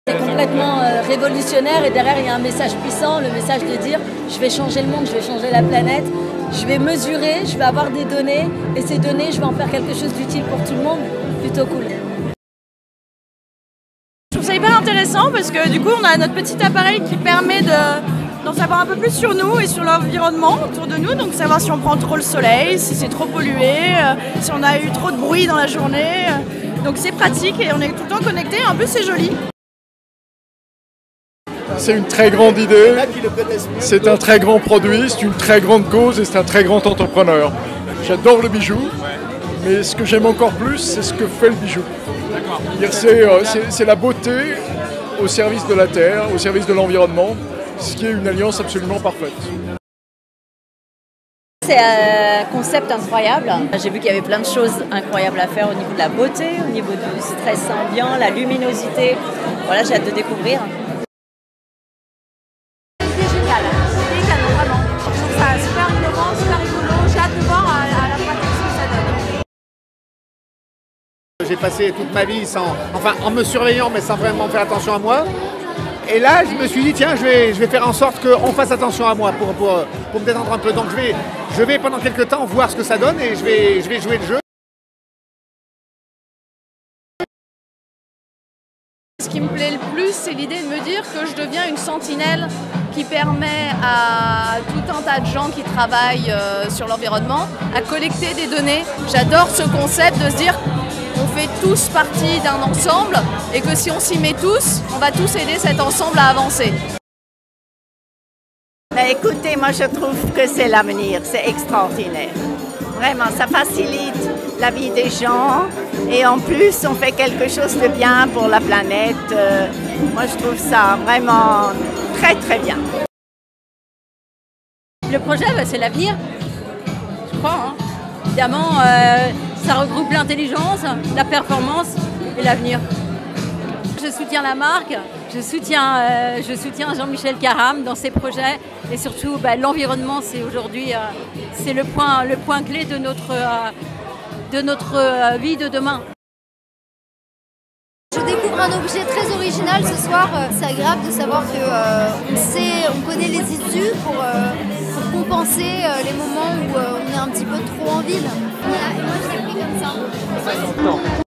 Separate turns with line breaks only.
C'est complètement révolutionnaire et derrière il y a un message puissant, le message de dire je vais changer le monde, je vais changer la planète, je vais mesurer, je vais avoir des données et ces données je vais en faire quelque chose d'utile pour tout le monde, plutôt cool.
Je trouve ça hyper intéressant parce que du coup on a notre petit appareil qui permet d'en savoir un peu plus sur nous et sur l'environnement autour de nous, donc savoir si on prend trop le soleil, si c'est trop pollué, si on a eu trop de bruit dans la journée, donc c'est pratique et on est tout le temps connecté, en plus c'est joli.
C'est une très grande idée, c'est un très grand produit, c'est une très grande cause et c'est un très grand entrepreneur. J'adore le bijou, mais ce que j'aime encore plus, c'est ce que fait le bijou. C'est la beauté au service de la terre, au service de l'environnement, ce qui est une alliance absolument parfaite.
C'est un concept incroyable. J'ai vu qu'il y avait plein de choses incroyables à faire au niveau de la beauté, au niveau du stress ambiant, la luminosité. Voilà, j'ai hâte de découvrir.
C'est canon, vraiment. Je trouve ça super innovant, super rigolo. J'ai hâte de voir à la pratique ce que ça donne.
J'ai passé toute ma vie en me surveillant mais sans vraiment faire attention à moi. Et là, je me suis dit, tiens, je vais faire en sorte qu'on fasse attention à moi pour me détendre un peu. Donc je vais pendant quelques temps voir ce que ça donne et je vais jouer le jeu.
Ce qui me plaît le plus, c'est l'idée de me dire que je deviens une sentinelle qui permet à tout un tas de gens qui travaillent sur l'environnement à collecter des données. J'adore ce concept de se dire on fait tous partie d'un ensemble et que si on s'y met tous, on va tous aider cet ensemble à avancer.
Mais écoutez, moi je trouve que c'est l'avenir, c'est extraordinaire. Vraiment, ça facilite la vie des gens et en plus on fait quelque chose de bien pour la planète. Moi je trouve ça vraiment très très bien.
Le projet, c'est l'avenir, je crois. Évidemment, ça regroupe l'intelligence, la performance et l'avenir. Je soutiens la marque, je soutiens Jean-Michel Caram dans ses projets et surtout l'environnement, c'est aujourd'hui c'est le point clé de notre vie de demain.
Je découvre un objet très original ce soir. C'est agréable de savoir qu'on connaît les issues pour compenser les moments où on est un petit peu trop en ville. Voilà, et moi je l'ai pris comme ça.